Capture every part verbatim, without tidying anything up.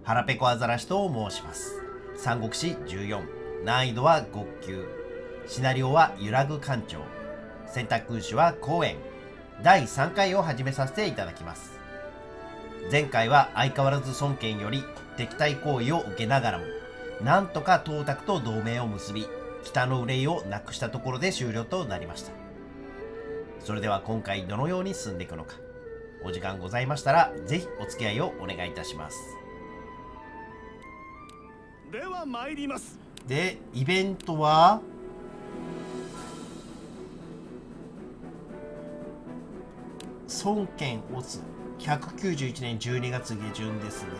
腹ペコアザラシと申します。三国志じゅうよん、難易度はご級、シナリオは揺らぐ艦長、選択君主は公園、だいさんかいを始めさせていただきます。前回は相変わらず孫権より敵対行為を受けながらも、なんとか董卓と同盟を結び、北の憂いをなくしたところで終了となりました。それでは今回どのように進んでいくのか、お時間ございましたらぜひお付き合いをお願いいたします。 では参ります。 で、イベントは孫権オツひゃくきゅうじゅういちねんじゅうにがつ下旬ですね。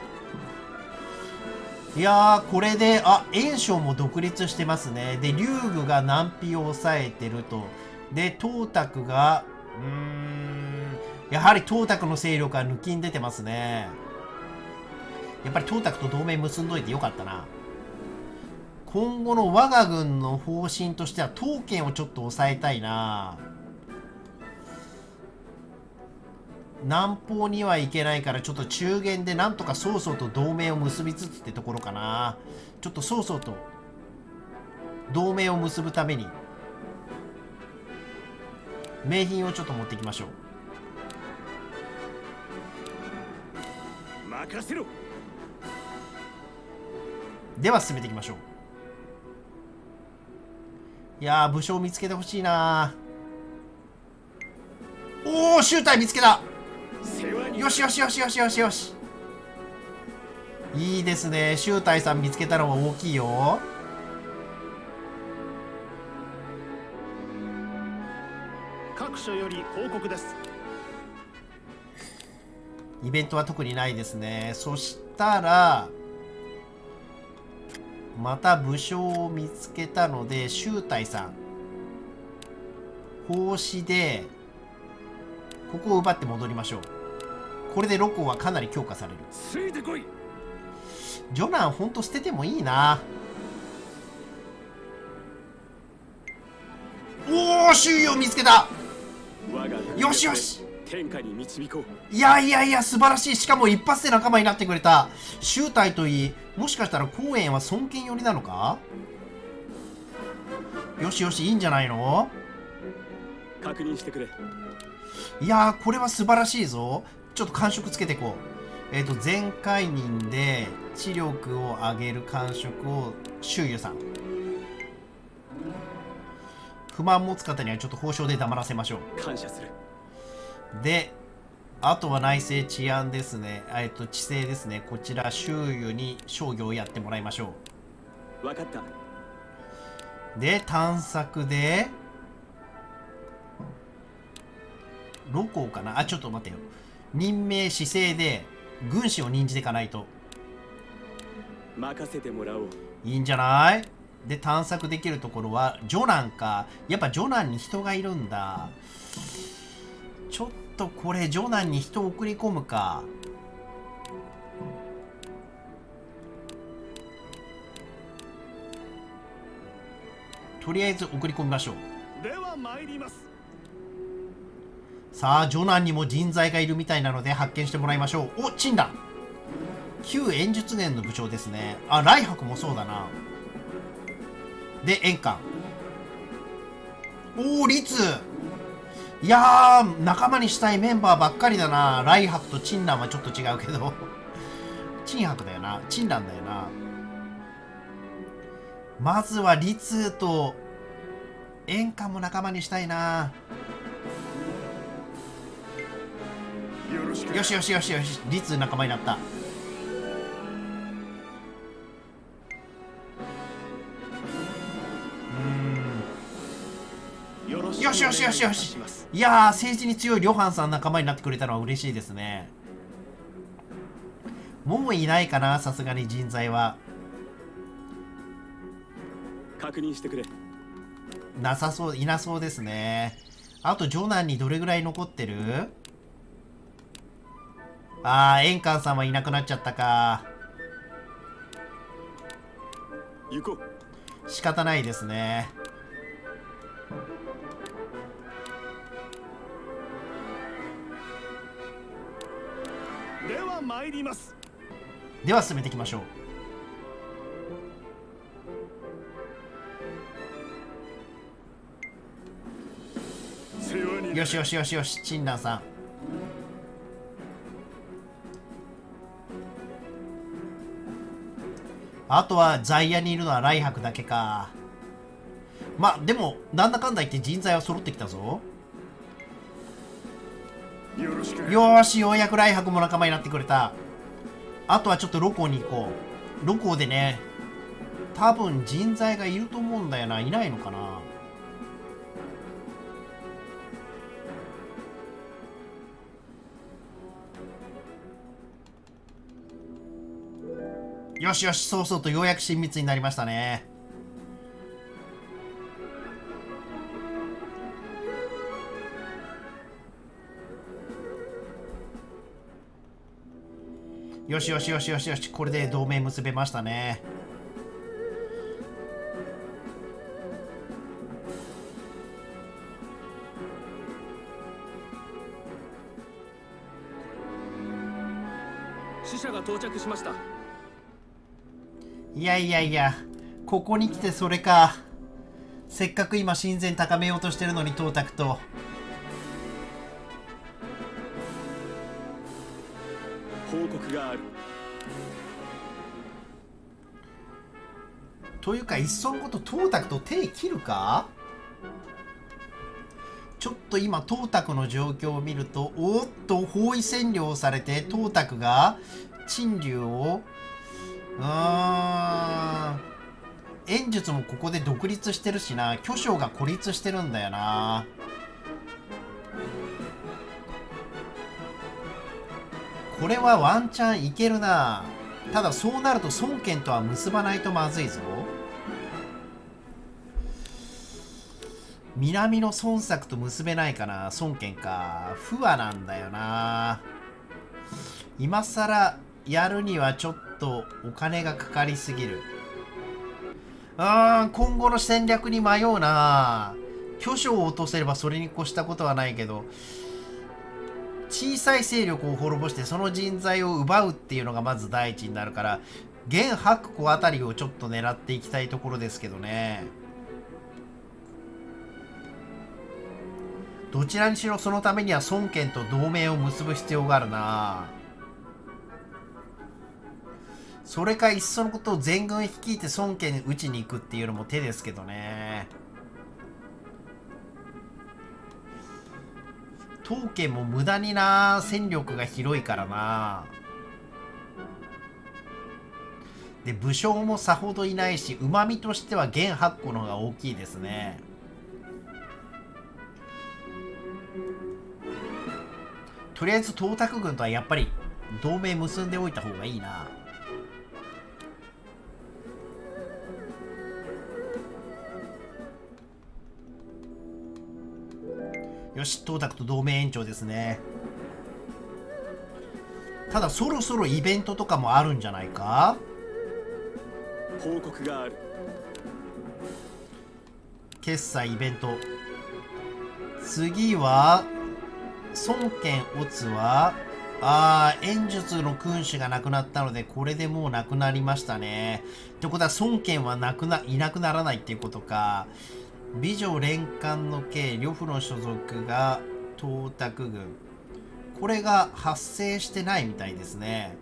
いやー、これであ袁紹も独立してますね。で劉備が南皮を抑えてると。で董卓がうーんやはり董卓の勢力が抜きん出てますね。やっぱり董卓と同盟結んどいてよかったな。今後の我が軍の方針としては東権をちょっと抑えたいな。南方には行けないからちょっと中原でなんとか曹操と同盟を結びつつってところかな。ちょっと曹操と同盟を結ぶために名品をちょっと持っていきましょう。任せろ。 では進めていきましょう。いやー、武将見つけてほしいな。おお、集隊見つけた。よしよしよしよしよしよし。いいですね。集隊さん見つけたのは大きいよ。 各所より報告です。 イベントは特にないですね。そしたらまた武将を見つけたので集隊さん奉仕でここを奪って戻りましょう。これでロコはかなり強化される。 ついてこい。 ジョナンほんと捨ててもいいな。おお、周囲を見つけた。よしよし、 天下に導こう。 いやいやいや、素晴らしい。しかも一発で仲間になってくれた。集隊といい、もしかしたら公園は孫権寄りなのか。よしよし、いいんじゃないの。 確認してくれ。 いやー、これは素晴らしいぞ。ちょっと感触つけていこう。えっ、ー、と全会人で知力を上げる感触を周囲さん。不満持つ方にはちょっと報奨で黙らせましょう。 感謝する。で、 あとは内政治安ですね。えっと地政ですね。こちら周囲に商業をやってもらいましょう。分かった。 で探索でロコかなあ。ちょっと待ってよ。任命姿勢で軍師を任じていかないと。 任せてもらおう。 いいんじゃない。で探索できるところはジョナンか。やっぱジョナンに人がいるんだ。ちょっとこれジョナンに人を送り込むか。とりあえず送り込みましょう。 では参ります。 さあジョナンにも人材がいるみたいなので発見してもらいましょう。お、チンダン旧演術年の部長ですね。あ、ライハクもそうだな。で円環。おお、リツ。いやー、仲間にしたいメンバーばっかりだな。ライハクとチンランはちょっと違うけどチンハクだよな。チンランだよな。まずはリツと円環も仲間にしたいな。よしよしよしよし、リツ仲間になった。うん、よしよしよしよし。いやー、政治に強いリョハンさん仲間になってくれたのは嬉しいですね。もういないかな、さすがに人材は。 確認してくれ。 なさそう、いなそうですね。あとジョナンにどれぐらい残ってる。あー、エンカンさんはいなくなっちゃったか。 行こう。仕方ないですね。 では参ります。 では進めていきましょう。よしよしよしよし、チンランさん。あとはザイヤにいるのはライハクだけか。まあでもなんだかんだ言って人材は揃ってきたぞ。よーし、ようやくライハクも仲間になってくれた。あとはちょっとロコに行こう。ロコでね、多分人材がいると思うんだよな。いないのかな。よしよし、そうそうとようやく親密になりましたね。よしよしよしよしよし、これで同盟結べましたね。 死者が到着しました。 いやいやいや、ここに来てそれか。せっかく今親善高めようとしてるのに、トータクと。 報告がある。 というか、いっそのことトータクと手切るか。ちょっと今トータクの状況を見ると、おっと包囲占領されてトータクが陳留をうーん演術もここで独立してるしな。巨匠が孤立してるんだよな。これはワンチャンいけるな。ただそうなると孫権とは結ばないとまずいぞ。南の孫作と結べないかな。孫権か。不和なんだよな。今更やるにはちょっとお金がかかりすぎる。うーん、今後の戦略に迷うな。巨匠を落とせればそれに越したことはないけど、小さい勢力を滅ぼしてその人材を奪うっていうのがまず第一になるから、現白虎あたりをちょっと狙っていきたいところですけどね。どちらにしろそのためには孫権と同盟を結ぶ必要があるな。それかいっそのことを全軍率いて孫権に討ちに行くっていうのも手ですけどね。当家も無駄にな、戦力が広いからな。で武将もさほどいないし、うまみとしては現八個の方が大きいですね。とりあえず東卓軍とはやっぱり同盟結んでおいた方がいいな。よし、東卓と同盟延長ですね。ただそろそろイベントとかもあるんじゃないか。 報告がある。 決済イベント。次は孫権オツはあー演術の君主がなくなったので、これでもうなくなりましたね。ってことは孫権はなくないなくならないっていうことか。美女連環の系呂布の所属が東卓軍、これが発生してないみたいですね。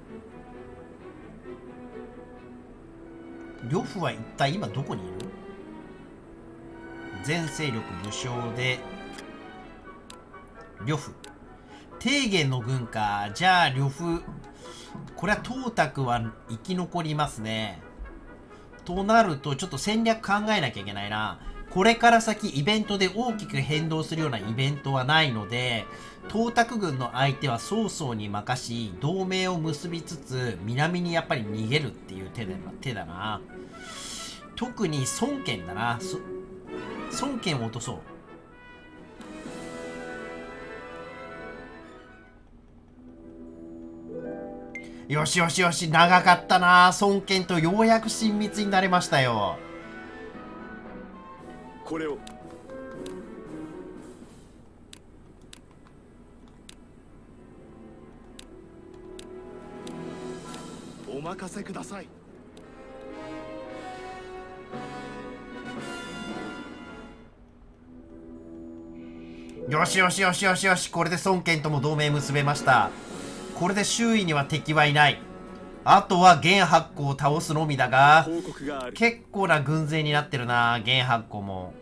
呂布は一体今どこにいる？全勢力武将で呂布提言の軍か。じゃあ呂布、これは東卓は生き残りますね。となるとちょっと戦略考えなきゃいけないな。これから先イベントで大きく変動するようなイベントはないので、東卓軍の相手は曹操に任し同盟を結びつつ南にやっぱり逃げるっていう手だな。手だな。特に孫権だな。孫権を落とそう。よしよしよし、長かったな。孫権とようやく親密になれましたよ。 これを。 お任せください。 よしよしよしよしよし、これで孫権とも同盟結べました。これで周囲には敵はいない。あとは玄八虎を倒すのみだが、結構な軍勢になってるな、玄八虎も。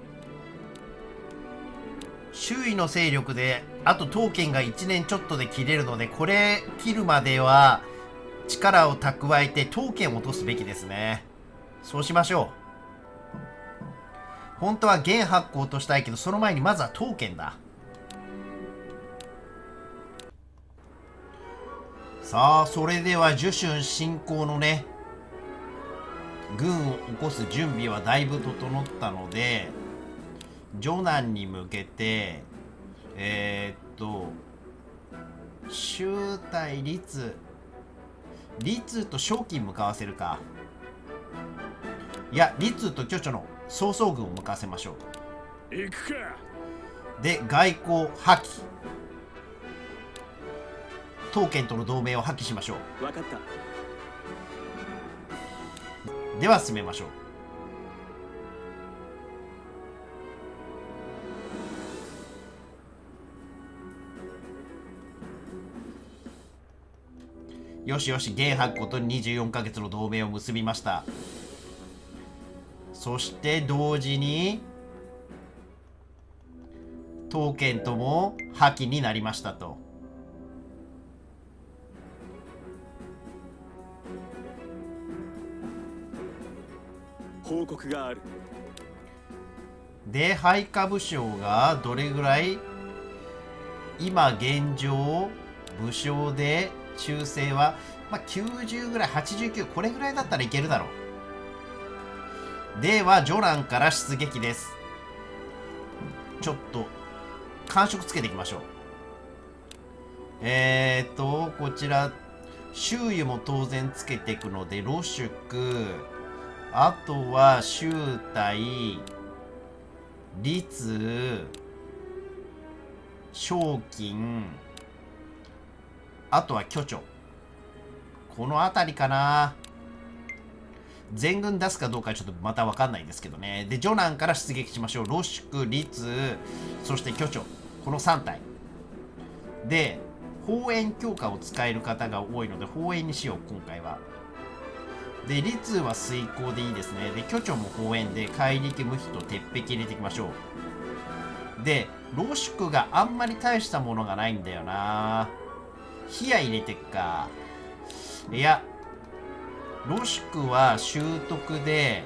周囲の勢力で、あと刀剣がいちねんちょっとで切れるので、これ切るまでは力を蓄えて刀剣を落とすべきですね。そうしましょう。本当は玄八虎を落としたいけど、その前にまずは刀剣だ。さあ、それでは儒春侵攻のね、軍を起こす準備はだいぶ整ったので、徐南に向けて、えー、っと、周対律、律と正金向かわせるか。いや、律と巨著の曹操軍を向かわせましょう。 行くか。 で、外交破棄。刀剣との同盟を破棄しましょう。 分かった。 では進めましょう。よしよし、玄八虎とにじゅうよんかげつの同盟を結びました。そして同時に刀剣とも破棄になりましたと。 報告がある。 で、配下武将がどれぐらい、今現状武将で忠誠は、まあ、きゅうじゅうぐらい、はちじゅうきゅう、これぐらいだったらいけるだろう。では徐南から出撃です。ちょっと感触つけていきましょう。えーっとこちら周囲も当然つけていくので、露宿、あとは周対律、正金、あとは巨著、この辺りかな。全軍出すかどうかちょっとまた分かんないんですけどね。で、徐南から出撃しましょう。露宿、律、そして巨著、このさん体で砲煙強化を使える方が多いので砲煙にしよう今回は。で、律は遂行でいいですね。で、巨著も砲煙で怪力無比と鉄壁入れていきましょう。で、露宿があんまり大したものがないんだよな。火矢入れてっか。いや、露宿は習得で、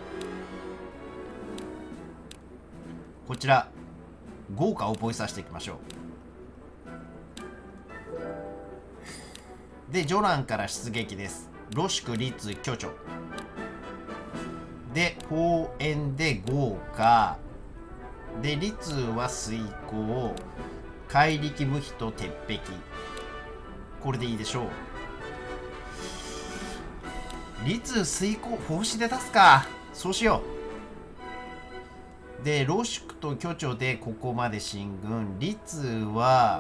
こちら豪華を覚えさせていきましょう。で、徐南から出撃です。露宿、律、巨著で砲煙で豪華で、律は遂行、怪力無比と鉄壁、これでいいでしょう。律、遂行、奉仕で出すか。そうしよう。で、露宿と巨著でここまで進軍。律は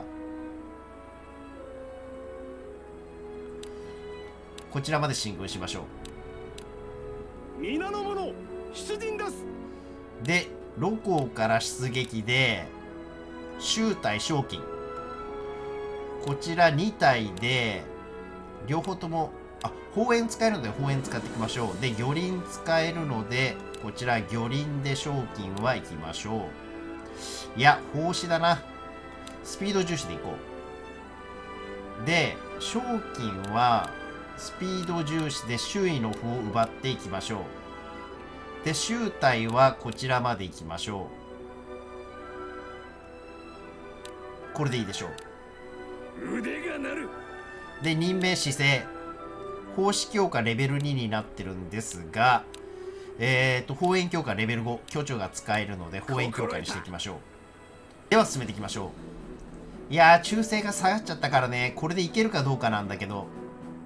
こちらまで進軍しましょう。皆の者出陣です。 で、露光から出撃で周対正金、こちらに体で両方とも、あ、砲煙使えるので砲煙使っていきましょう。で、魚鱗使えるのでこちら魚鱗で正金は行きましょう。いや、砲士だな。スピード重視でいこう。で、正金はスピード重視で周囲の歩を奪っていきましょう。で、周対はこちらまで行きましょう。これでいいでしょう。腕が鳴る。 で、任命姿勢、砲士強化レベルにになってるんですが、えっと砲煙強化レベルご、巨著が使えるので砲煙強化にしていきましょう。では進めていきましょう。いやー、忠誠が下がっちゃったからね、これでいけるかどうかなんだけど。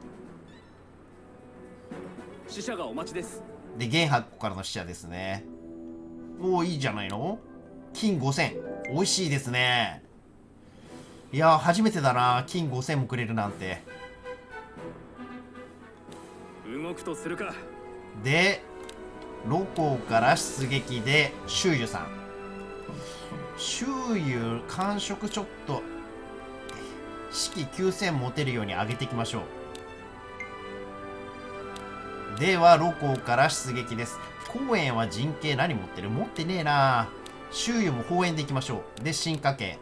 死者がお待ちです。 で、玄八虎からの死者ですね。おお、いいじゃないの。金ごせん、美味しいですね。いやー、初めてだな、金ごせんもくれるなんて。 動くとするか。 で露光から出撃で周遊さん。周遊感触ちょっと士気きゅうせん持てるように上げていきましょう。では露光から出撃です。公園は陣形何持ってる？持ってねえな。周遊も砲炎でいきましょう。で進化系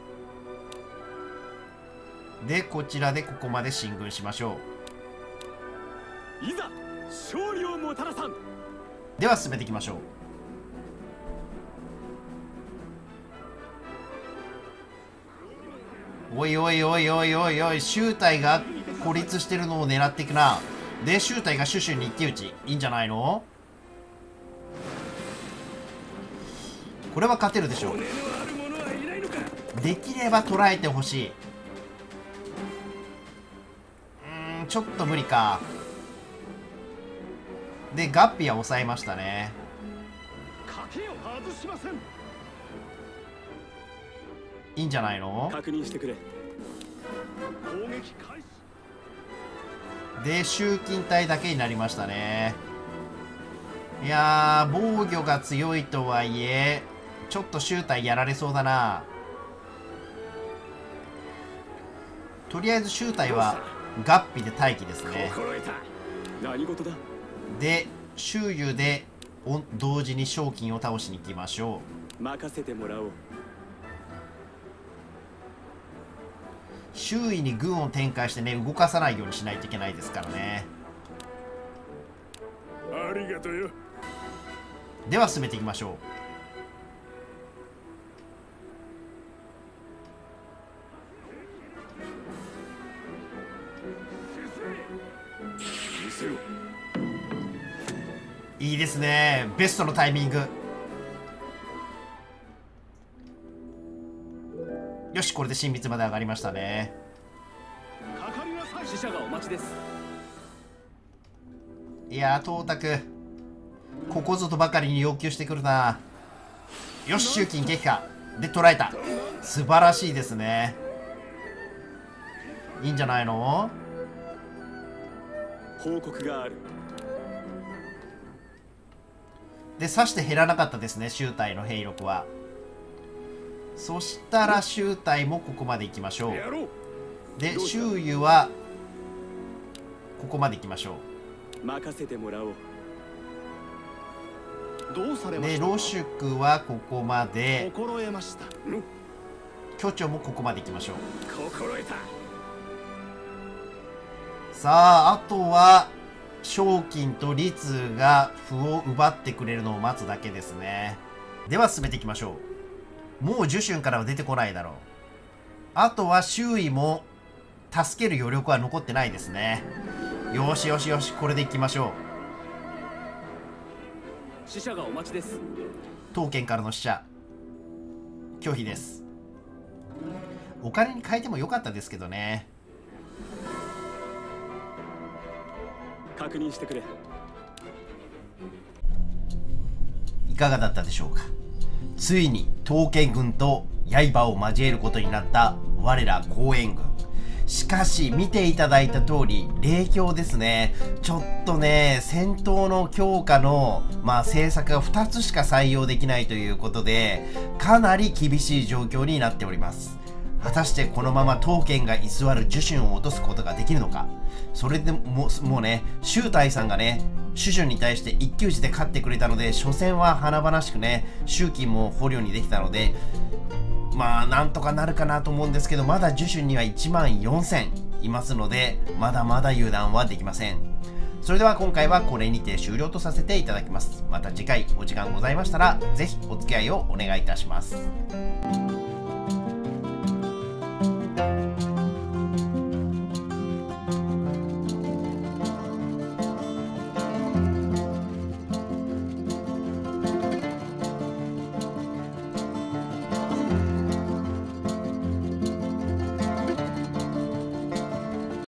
でこちらでここまで進軍しましょいざ勝利をもたらさん。 う。では進めていきましょう。おいおいおいおいおいおい、周隊が孤立してるのを狙っていくな。で周隊がシュシュに一騎打ち、いいんじゃないの？これは勝てるでしょう。できれば捉えてほしい。うーんちょっと無理か。でガッピは抑えましたね。いいんじゃないの？ 確認してくれ。攻撃開始。 で集金隊だけになりましたね。いやー防御が強いとはいえちょっと集隊やられそうだな。とりあえず集隊はガッピで待機ですね。 何事だ。 で周遊で同時に賞金を倒しに行きましょう。任せてもらおう。 周囲に軍を展開してね動かさないようにしないといけないですからね。 ありがとうよ。 では進めていきましょう。いいですね、ベストのタイミング。よしこれで親密まで上がりましたね。 死者がお待ちです。 いやートータクここぞとばかりに要求してくるな。よし集金撃破で捕らえた。素晴らしいですね。いいんじゃないの？ 報告がある。 で刺して減らなかったですね集隊の兵力は。そしたら集隊もここまで行きましょう。で周遊はここまで行きましょう。任せてもらおう。 どうされましたか？でロシュクはここまで。 心得ました。 巨長もここまで行きましょう。 心得た。 さああとは賞金と律が歩を奪ってくれるのを待つだけですね。では進めていきましょう。もうジュシュンからは出てこないだろう。あとは周囲も助ける余力は残ってないですね。よしよしよしこれでいきましょう。死者がお待ちです。 刀剣からの死者拒否です。お金に変えてもよかったですけどね。 確認してくれ。 いかがだったでしょうか。ついに刀剣軍と刃を交えることになった我ら公園軍。しかし見ていただいた通り冷境ですね。ちょっとね戦闘の強化のまあ政策がふたつしか採用できないということでかなり厳しい状況になっております。果たしてこのまま刀剣が居座るジュシュンを落とすことができるのか。それでももうね周隊さんがねシュシュンに対して一騎打ちで勝ってくれたので初戦は華々しくね周金も捕虜にできたのでまあなんとかなるかなと思うんですけど、まだジュシュンにはいちまんよんせんいますのでまだまだ油断はできません。それでは今回はこれにて終了とさせていただきます。また次回お時間ございましたらぜひお付き合いをお願いいたします。